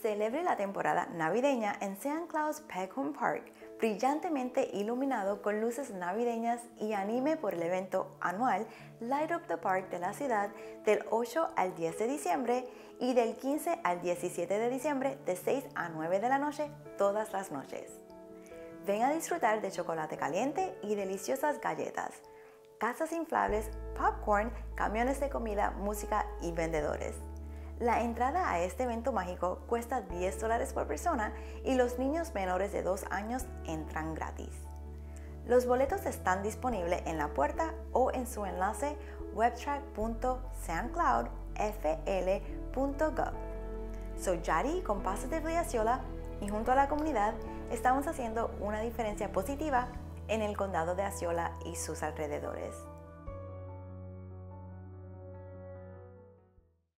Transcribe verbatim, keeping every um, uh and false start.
Celebre la temporada navideña en Santa Claus Peckham Park, brillantemente iluminado con luces navideñas y anime por el evento anual Light Up the Park de la ciudad del ocho al diez de diciembre y del quince al diecisiete de diciembre de seis a nueve de la noche todas las noches. Ven a disfrutar de chocolate caliente y deliciosas galletas, casas inflables, popcorn, camiones de comida, música y vendedores. La entrada a este evento mágico cuesta diez dólares por persona y los niños menores de dos años entran gratis. Los boletos están disponibles en la puerta o en su enlace webtrack punto sancloud f l punto gov. Soy Yari con Positively Osceola y junto a la comunidad estamos haciendo una diferencia positiva en el condado de Osceola y sus alrededores.